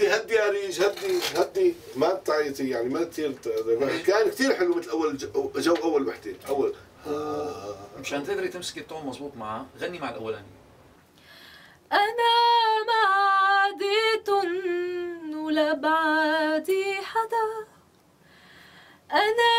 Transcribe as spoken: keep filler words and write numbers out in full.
هدي هدي يا ريج، هدي هدي، ما تعيطي يعني، ما كثير. كان كثير حلو مثل اول جو, جو اول وحده اول. مشان تقدري تمسكي التون مضبوط معها غني مع الاولاني. انا ما عاديت ولا بعادي حدا، انا